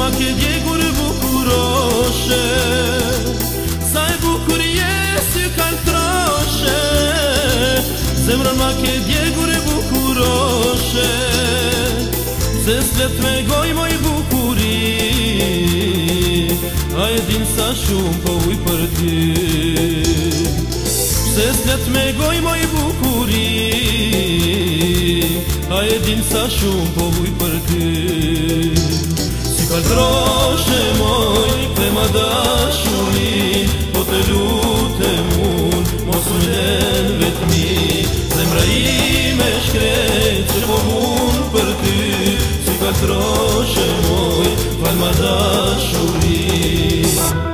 che dieguri bucuroše, saj bukurie si kaltroše. Zemrama che dieguri bucuroše, se svet me goj moj bukuri, a jedin sa shumë po uj për ty. Se svet me goj moj bukuri, a jedin sa shumë po uj për ty. Si kaltroše moj, kthe ma dashurin, po të lutem unë, mos më len vetmi. Zemra ime shkret që po unë për ty. Si kaltroše moj, fal ma dashurin.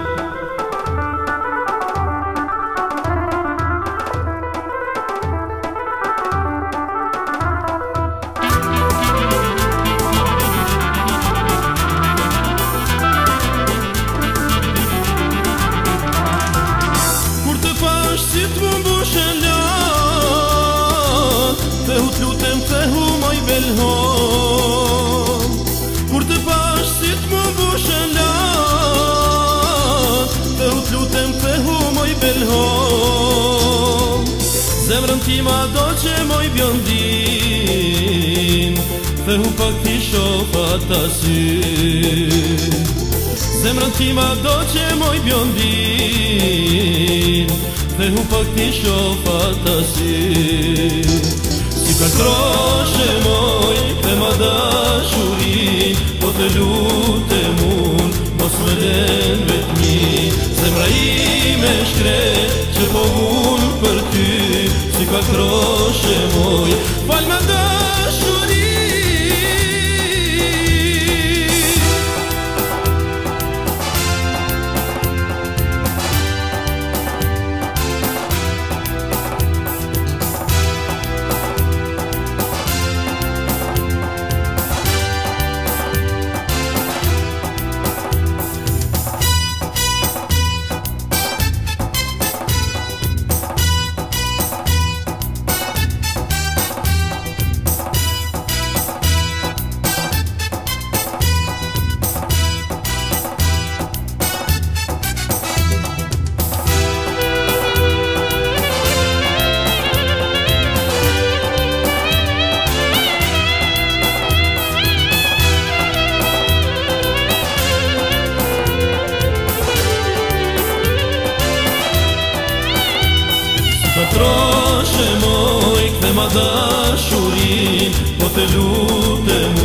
Si të më mbushen lat, të hu t'lutem të hu moj belhon. Kur të pash si të më mbushen lat, të hu t'lutem të hu moj belhon. Zemrën ti ma do që moj bjondin, të hu pak ti shofat asi. Zemrën ti ma do që moj bjondin, dhe hu pak ti shofat asi. Si kaltroše moj, kthe ma dashurin, po të lutem unë, mos më len vetmi. Zemra ime shkret që po unë për ty. Si kaltroše moj, fal ma dashurin. Kaltroše moj, kthe ma dashurin, po të lutem